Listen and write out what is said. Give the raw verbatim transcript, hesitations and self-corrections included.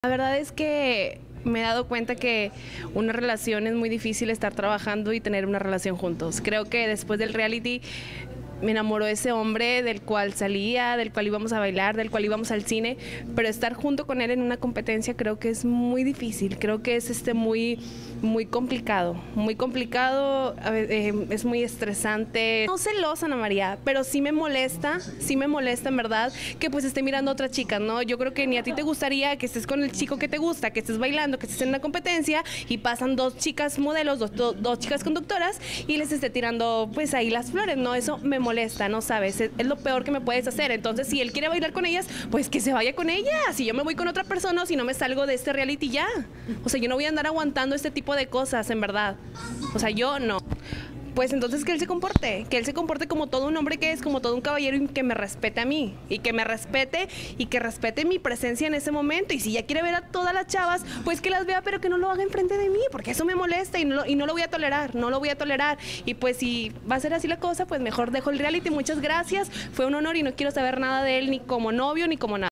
La verdad es que me he dado cuenta que una relación es muy difícil estar trabajando y tener una relación juntos. Creo que después del reality me enamoró ese hombre del cual salía, del cual íbamos a bailar, del cual íbamos al cine, pero estar junto con él en una competencia creo que es muy difícil, creo que es este muy, muy complicado, muy complicado, eh, es muy estresante. No celosa, Ana María, pero sí me molesta, sí me molesta en verdad que pues esté mirando a otra chica, ¿no? Yo creo que ni a ti te gustaría que estés con el chico que te gusta, que estés bailando, que estés en una competencia y pasan dos chicas modelos, dos, dos, dos chicas conductoras y les esté tirando pues ahí las flores, ¿no? Eso me molesta. Molesta, no sabes, es, es lo peor que me puedes hacer. Entonces, si él quiere bailar con ellas, pues que se vaya con ellas. Si yo me voy con otra persona o si no me salgo de este reality ya. O sea, yo no voy a andar aguantando este tipo de cosas, en verdad. O sea, yo no. Pues entonces que él se comporte, que él se comporte como todo un hombre que es, como todo un caballero y que me respete a mí, y que me respete y que respete mi presencia en ese momento. Y si ya quiere ver a todas las chavas, pues que las vea, pero que no lo haga enfrente de mí, porque eso me molesta y no, lo, y no lo voy a tolerar, no lo voy a tolerar. Y pues si va a ser así la cosa, pues mejor dejo el reality. Muchas gracias, fue un honor y no quiero saber nada de él, ni como novio, ni como nada.